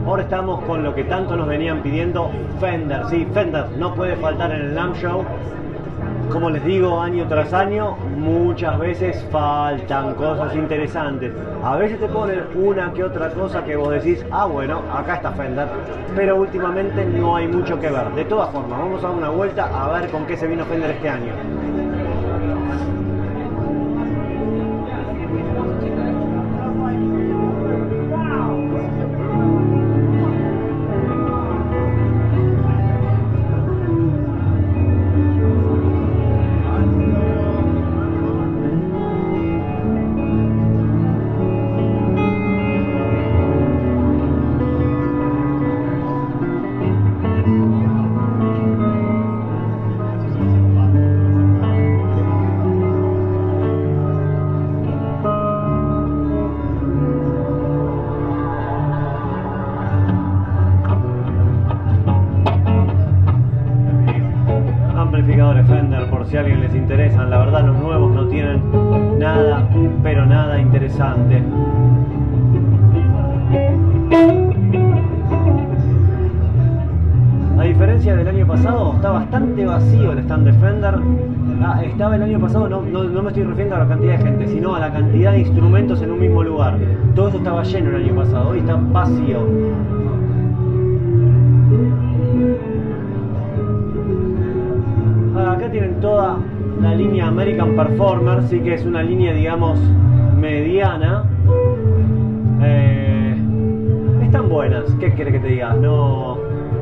Ahora estamos con lo que tanto nos venían pidiendo, Fender. Sí, Fender no puede faltar en el NAMM Show. Como les digo, año tras año, muchas veces faltan cosas interesantes. A veces te ponen una que otra cosa que vos decís, ah bueno, acá está Fender, pero últimamente no hay mucho que ver. De todas formas, vamos a dar una vuelta a ver con qué se vino Fender este año. Amplificadores Fender, por si a alguien les interesan. La verdad, los nuevos no tienen nada, pero nada interesante. A diferencia del año pasado, está bastante vacío el stand de Fender. Estaba el año pasado, no me estoy refiriendo a la cantidad de gente, sino a la cantidad de instrumentos en un mismo lugar. Todo esto estaba lleno el año pasado, hoy está vacío. Acá tienen toda la línea American Performer, sí que es una línea, digamos, mediana. Están buenas, ¿qué querés que te diga? No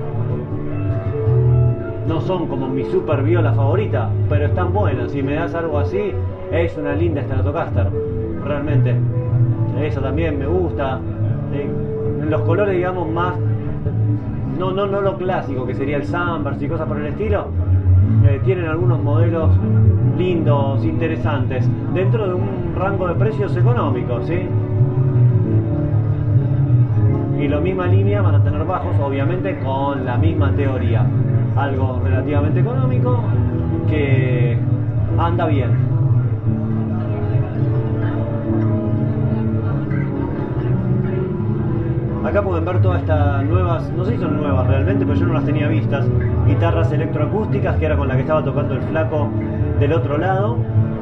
son como mi super viola favorita, pero están buenas. Si me das algo así, es una linda Stratocaster, realmente. Esa también me gusta. Los colores, digamos, más... No lo clásico, que sería el Sunburst y cosas por el estilo. Tienen algunos modelos lindos, interesantes, dentro de un rango de precios económicos, ¿sí? Y la misma línea van a tener bajos, obviamente, con la misma teoría. Algo relativamente económico que anda bien. Acá pueden ver todas estas nuevas, no sé si son nuevas realmente, pero yo no las tenía vistas, guitarras electroacústicas, que era con la que estaba tocando el flaco del otro lado.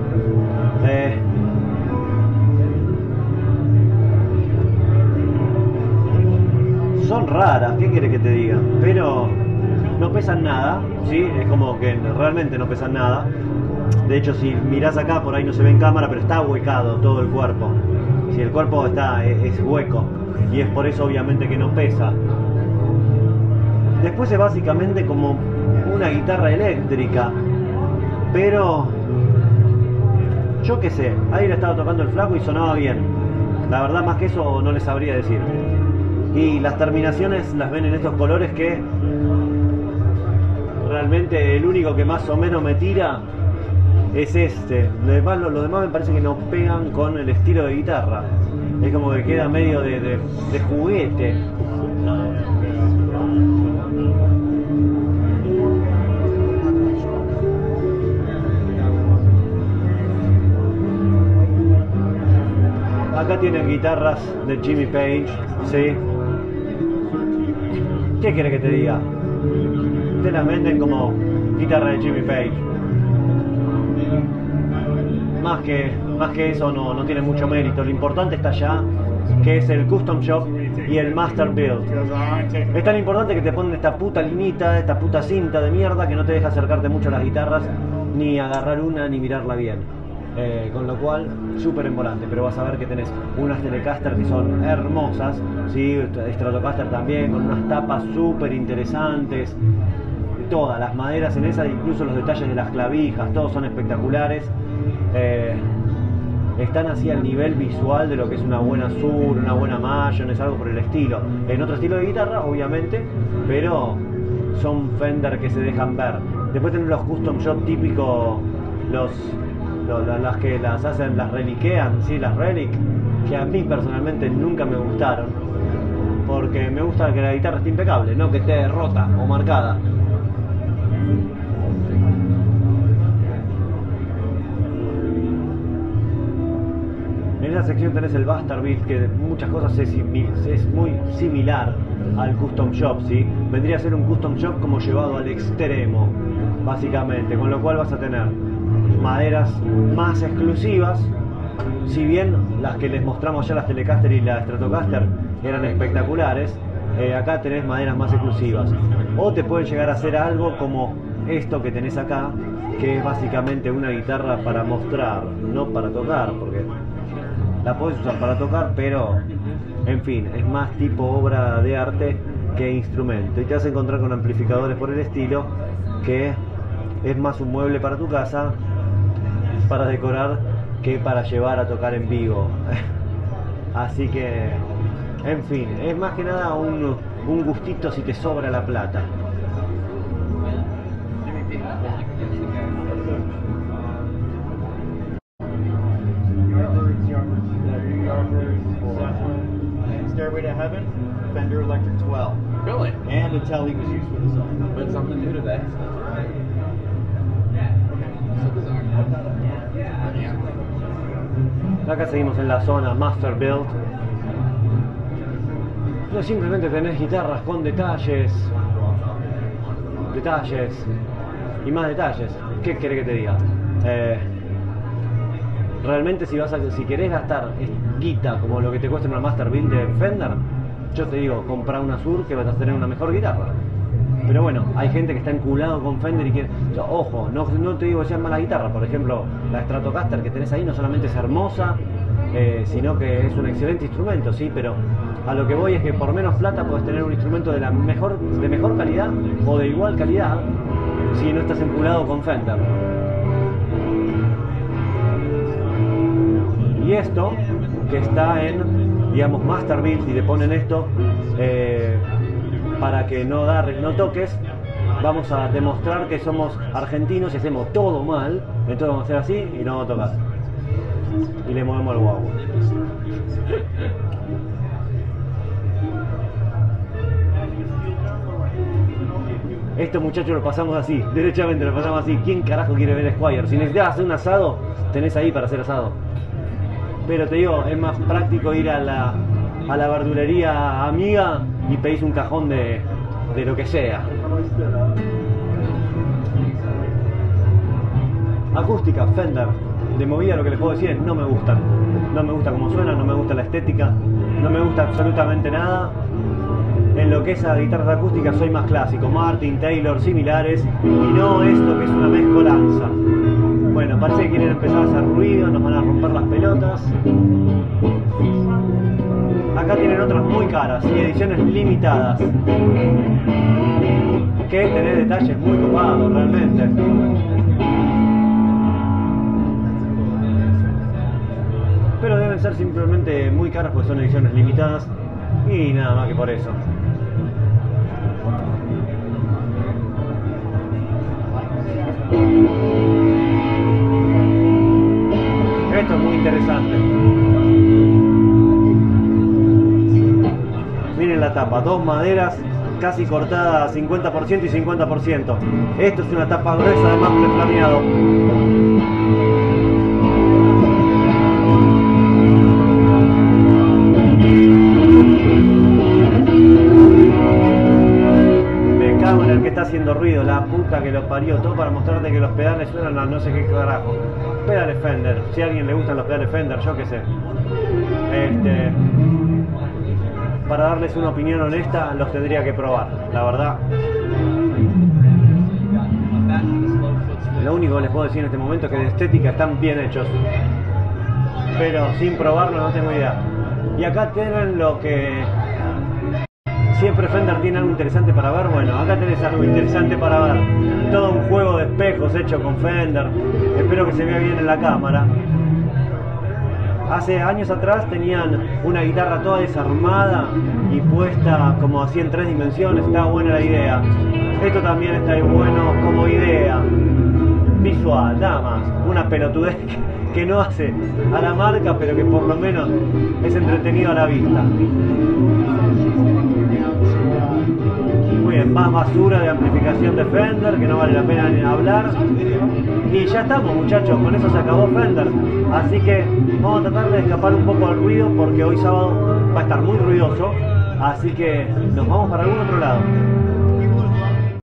Son raras, ¿qué quiere que te diga? Pero no pesan nada, ¿sí? Es como que realmente no pesan nada. De hecho, si mirás acá, por ahí no se ve en cámara, pero está ahuecado todo el cuerpo. Si el cuerpo es hueco. Y es por eso obviamente que no pesa. Después es básicamente como una guitarra eléctrica, pero yo qué sé, ahí le estaba tocando el flaco y sonaba bien. La verdad, más que eso no les sabría decir. Y las terminaciones las ven en estos colores que realmente el único que más o menos me tira es este. Los demás me parece que no pegan con el estilo de guitarra. Es como que queda medio de juguete. Acá tienen guitarras de Jimmy Page, ¿sí? ¿Qué quiere que te diga? Te las venden como guitarra de Jimmy Page. Más que eso no tiene mucho mérito. Lo importante está allá, que es el Custom Shop y el Master Build. Es tan importante que te ponen esta puta linita, esta puta cinta de mierda que no te deja acercarte mucho a las guitarras, ni agarrar una, ni mirarla bien. Con lo cual, súper embolante. Pero vas a ver que tenés unas Telecaster que son hermosas, ¿sí? Stratocaster también, con unas tapas súper interesantes. Todas las maderas en esa, incluso los detalles de las clavijas, todos son espectaculares. Están así al nivel visual de lo que es una buena Sur, una buena Mayon, es algo por el estilo. En otro estilo de guitarra, obviamente, pero son Fender que se dejan ver. Después tienen los Custom Shop típicos, las que las hacen, las reliquean, ¿sí? Las Relic, que a mí personalmente nunca me gustaron, porque me gusta que la guitarra esté impecable, no que esté rota o marcada. En esa sección tenés el Buster Beat, que de muchas cosas es muy similar al custom shop, ¿sí? Vendría a ser un custom shop como llevado al extremo, básicamente, con lo cual vas a tener maderas más exclusivas. Si bien las que les mostramos ya, las Telecaster y la Stratocaster, eran espectaculares, acá tenés maderas más exclusivas. O te pueden llegar a hacer algo como esto que tenés acá, que es básicamente una guitarra para mostrar, no para tocar, porque la podés usar para tocar, pero en fin, es más tipo obra de arte que instrumento. Y te vas a encontrar con amplificadores por el estilo, que es más un mueble para tu casa, para decorar, que para llevar a tocar en vivo. Así que, en fin, es más que nada un gustito si te sobra la plata. Stairway to Heaven, Fender Electric 12. Really? And a Tele was used for the song. Learned something new today. Acá seguimos en la zona Master Build. No, simplemente tenés guitarras con detalles y más detalles. ¿Qué querés que te diga? Realmente si querés gastar guita como lo que te cuesta una Master Build de Fender, yo te digo, compra una Sur, que vas a tener una mejor guitarra. Pero bueno, hay gente que está enculado con Fender y quiere... Ojo, no te digo que sea mala guitarra. Por ejemplo, la Stratocaster que tenés ahí no solamente es hermosa, sino que es un excelente instrumento, sí, pero a lo que voy es que por menos plata puedes tener un instrumento de mejor calidad o de igual calidad si no estás enculado con Fender. Y esto, que está en, digamos, Master Build, y te ponen esto para que no toques, vamos a demostrar que somos argentinos y hacemos todo mal, entonces vamos a hacer así y no vamos a tocar. Y le movemos el guau. Esto, muchachos, lo pasamos así, derechamente lo pasamos así. ¿Quién carajo quiere ver Squier? Si necesitas hacer un asado, tenés ahí para hacer asado. Pero te digo, es más práctico ir a la verdulería amiga y pedís un cajón de lo que sea. Acústica, Fender. De movida lo que les puedo decir es no me gustan. No me gusta cómo suena, no me gusta la estética, no me gusta absolutamente nada. En lo que es a guitarras acústicas soy más clásico, Martin, Taylor, similares, y no esto que es una mezcolanza. Bueno, parece que quieren empezar a hacer ruido, nos van a romper las pelotas. Acá tienen otras muy caras y ediciones limitadas, que tenés detalles muy copados realmente. Pero deben ser simplemente muy caras porque son ediciones limitadas y nada más que por eso. Esto es muy interesante. Miren la tapa, dos maderas casi cortadas 50% y 50%. Esto es una tapa gruesa de maple flameado. Me cago en el que está haciendo ruido, la puta que lo parió, todo para mostrarte que los pedales suenan a no sé qué carajo. Pedales Fender, si a alguien le gustan los pedales Fender, yo qué sé. Para darles una opinión honesta, los tendría que probar, la verdad. Lo único que les puedo decir en este momento es que de estética están bien hechos, pero sin probarlo no tengo idea. Y acá tienen lo que siempre Fender tiene algo interesante para ver. Bueno, acá tenés algo interesante para ver. Todo un juego de espejos hecho con Fender. Espero que se vea bien en la cámara. Hace años atrás tenían una guitarra toda desarmada y puesta como así en 3 dimensiones. Estaba buena la idea. Esto también está bueno como idea visual, nada más. Una pelotudez que no hace a la marca, pero que por lo menos es entretenido a la vista. Muy bien, más basura de amplificación de Fender, que no vale la pena ni hablar. Y ya estamos, muchachos, con eso se acabó Fender. Así que vamos a tratar de escapar un poco del ruido, porque hoy sábado va a estar muy ruidoso. Así que nos vamos para algún otro lado.